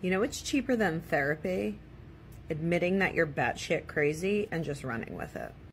You know what's cheaper than therapy? Admitting that you're batshit crazy and just running with it.